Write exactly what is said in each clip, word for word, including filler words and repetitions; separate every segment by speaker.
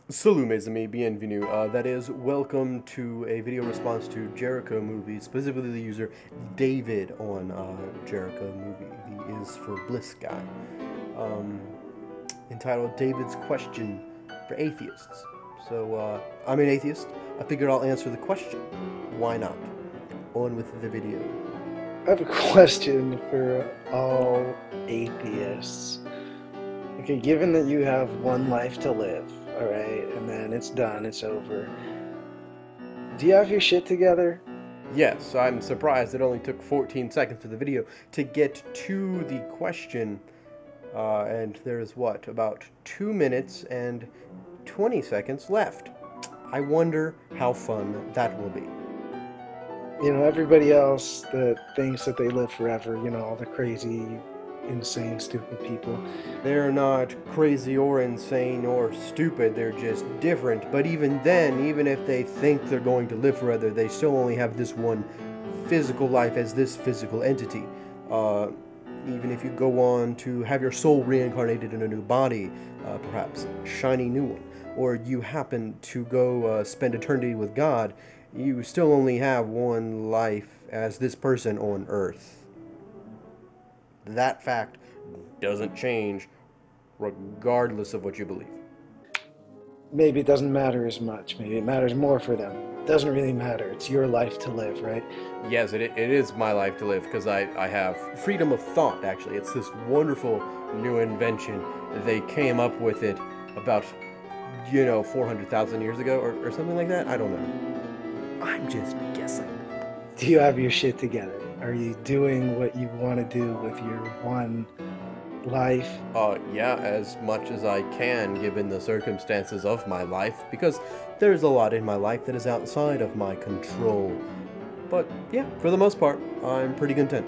Speaker 1: Salut mes amis, bienvenue. Uh, that is, welcome to a video response to jericomovie, specifically the user David on uh, jericomovie. He is for Bliss Guy. Um, entitled David's Question for Atheists. So, uh, I'm an atheist. I figured I'll answer the question. Why not? On with the video.
Speaker 2: I have a question for all atheists. Okay, given that you have one life to live, alright, and then it's done, it's over, do you have your shit together?
Speaker 1: Yes, I'm surprised it only took fourteen seconds of the video to get to the question. Uh, and there's what, about two minutes and twenty seconds left. I wonder how fun that will be.
Speaker 2: You know, everybody else that thinks that they live forever, you know, all the crazy, insane, stupid people.
Speaker 1: They're not crazy or insane or stupid, they're just different. But even then, even if they think they're going to live forever, they still only have this one physical life as this physical entity. Uh, even if you go on to have your soul reincarnated in a new body, uh, perhaps a shiny new one, or you happen to go uh, spend eternity with God, you still only have one life as this person on Earth. That fact doesn't change regardless of what you believe.
Speaker 2: Maybe it doesn't matter as much. Maybe it matters more for them. It doesn't really matter. It's your life to live, right?
Speaker 1: Yes, it, it is my life to live because I, I have freedom of thought, actually. It's this wonderful new invention. They came up with it about, you know, four hundred thousand years ago or, or something like that. I don't know. I'm just guessing.
Speaker 2: Do you have your shit together? Are you doing what you want to do with your one life?
Speaker 1: Uh, yeah, as much as I can given the circumstances of my life, because there's a lot in my life that is outside of my control. But yeah, for the most part, I'm pretty content.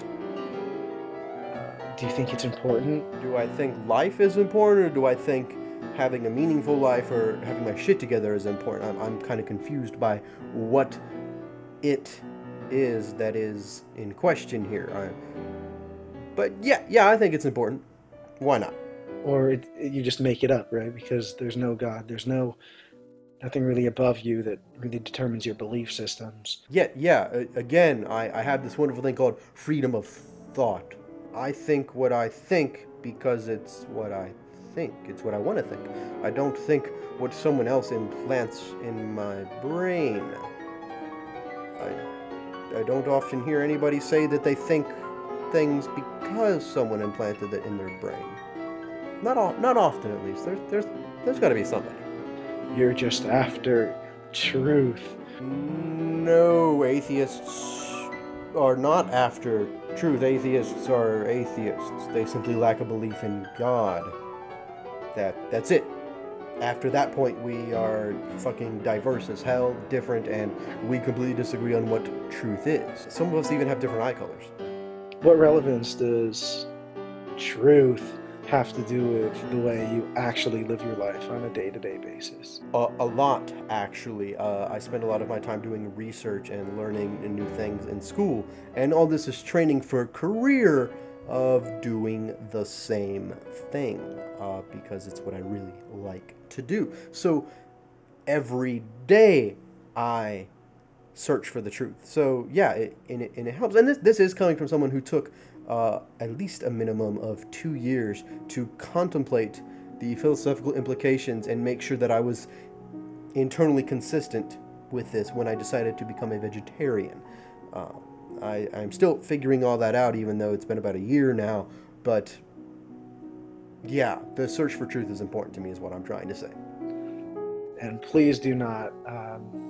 Speaker 2: Do you think it's important?
Speaker 1: Do I think life is important, or do I think having a meaningful life or having my shit together is important? I'm, I'm kind of confused by what it is that is in question here. I, but yeah, yeah, I think it's important. Why not?
Speaker 2: Or it, you just make it up, right? Because there's no God, there's no nothing really above you that really determines your belief systems.
Speaker 1: Yeah, yeah. Again, I, I have this wonderful thing called freedom of thought. I think what I think because it's what I think. It's what I want to think. I don't think what someone else implants in my brain. I, I don't often hear anybody say that they think things because someone implanted it in their brain. Not all, not often, at least. There's, there's, there's got to be somebody.
Speaker 2: You're just after truth.
Speaker 1: No, atheists are not after truth. Atheists are atheists. They simply lack a belief in God. That, that's it. After that point, we are fucking diverse as hell, different, and we completely disagree on what truth is. Some of us even have different eye colors.
Speaker 2: What relevance does truth have to do with the way you actually live your life on a day-to-day basis?
Speaker 1: Uh, a lot, actually. Uh, I spend a lot of my time doing research and learning new things in school, and all this is training for a career of doing the same thing, uh, because it's what I really like to do. So every day I search for the truth. So yeah, it, and, it, and it helps. And this, this is coming from someone who took uh, at least a minimum of two years to contemplate the philosophical implications and make sure that I was internally consistent with this when I decided to become a vegetarian. Uh, I, I'm still figuring all that out, even though it's been about a year now, but yeah, the search for truth is important to me is what I'm trying to say.
Speaker 2: And please do not um,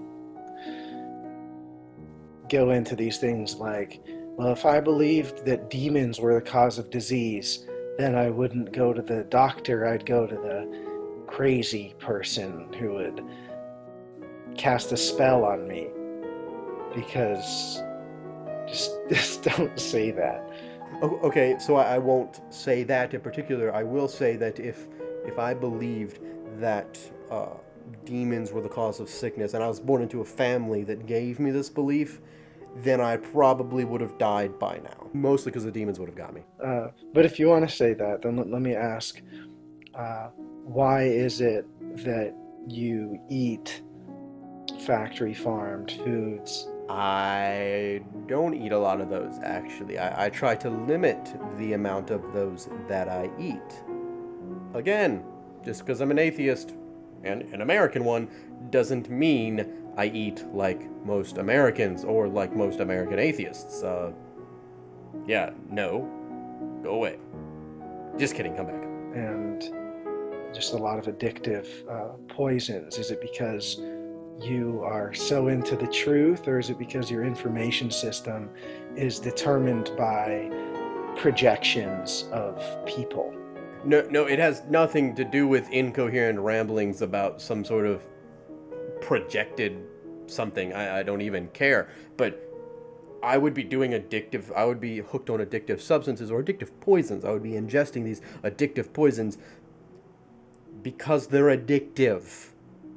Speaker 2: go into these things like, well, if I believed that demons were the cause of disease, then I wouldn't go to the doctor, I'd go to the crazy person who would cast a spell on me. Because just, just don't say that.
Speaker 1: Okay, so I won't say that in particular. I will say that if if I believed that uh, demons were the cause of sickness, and I was born into a family that gave me this belief, then I probably would have died by now. Mostly because the demons would have got me.
Speaker 2: Uh, but if you want to say that, then let, let me ask, uh, why is it that you eat factory farmed foods.
Speaker 1: I don't eat a lot of those, actually. I, I try to limit the amount of those that I eat. Again, just because I'm an atheist, and an American one, doesn't mean I eat like most Americans or like most American atheists. Uh, yeah, no. Go away. Just kidding, come back.
Speaker 2: And just a lot of addictive uh, poisons. Is it because you are so into the truth, or is it because your information system is determined by projections of people?
Speaker 1: No, no, it has nothing to do with incoherent ramblings about some sort of projected something. I, I don't even care. But I would be doing addictive, I would be hooked on addictive substances or addictive poisons. I would be ingesting these addictive poisons because they're addictive.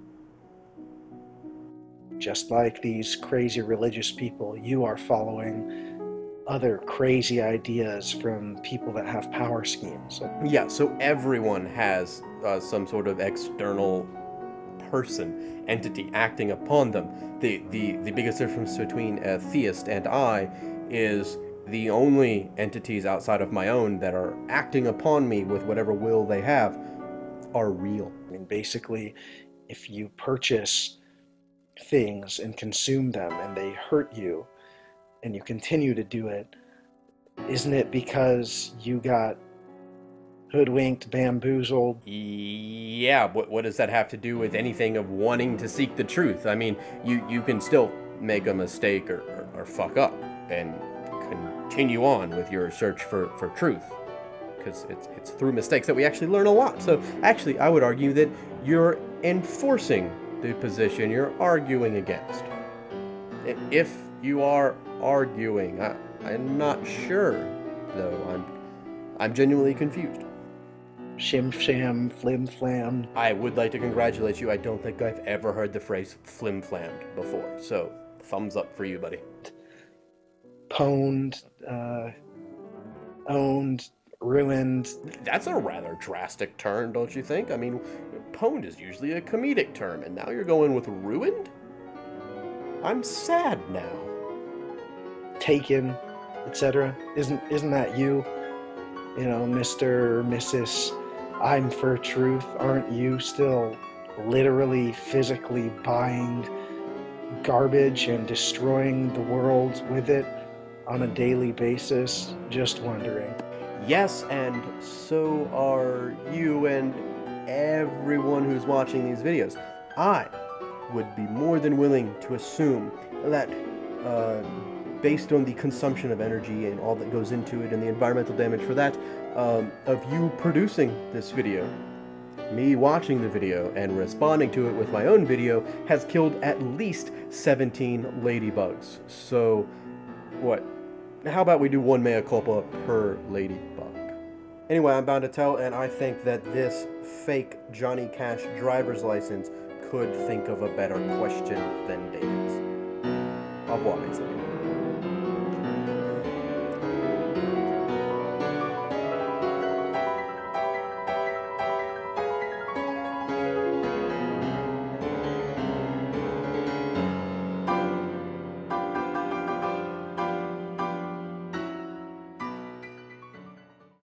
Speaker 2: Just like these crazy religious people, you are following other crazy ideas from people that have power schemes.
Speaker 1: Yeah, so everyone has uh, some sort of external person, entity acting upon them. The, the, the biggest difference between a theist and I is the only entities outside of my own that are acting upon me with whatever will they have are real.
Speaker 2: I mean, basically, if you purchase things and consume them and they hurt you and you continue to do it, isn't it because you got hoodwinked, bamboozled?
Speaker 1: Yeah, what, what does that have to do with anything of wanting to seek the truth? I mean, you, you can still make a mistake or, or, or fuck up and continue on with your search for, for truth. Because it's, it's through mistakes that we actually learn a lot. So actually, I would argue that you're enforcing the position you're arguing against. If you are arguing, I, I'm not sure, though. I'm, I'm genuinely confused.
Speaker 2: Shim sham, flim flam.
Speaker 1: I would like to congratulate you. I don't think I've ever heard the phrase flim flammed before. So, thumbs up for you, buddy.
Speaker 2: Pwned, uh, owned, ruined.
Speaker 1: That's a rather drastic turn, don't you think? I mean, pwned is usually a comedic term, and now you're going with ruined? I'm sad now.
Speaker 2: Taken, et cetera. Isn't isn't that you? You know, Mister or Missus I'm for truth. Aren't you still literally, physically buying garbage and destroying the world with it on a daily basis? Just wondering.
Speaker 1: Yes, and so are you and everyone who's watching these videos. I would be more than willing to assume that uh, based on the consumption of energy and all that goes into it and the environmental damage for that, um, of you producing this video, me watching the video and responding to it with my own video has killed at least seventeen ladybugs. So, what? How about we do one mea culpa per ladybug? Anyway, I'm bound to tell, and I think that this fake Johnny Cash driver's license could think of a better question than David's. Au revoir, mes amis.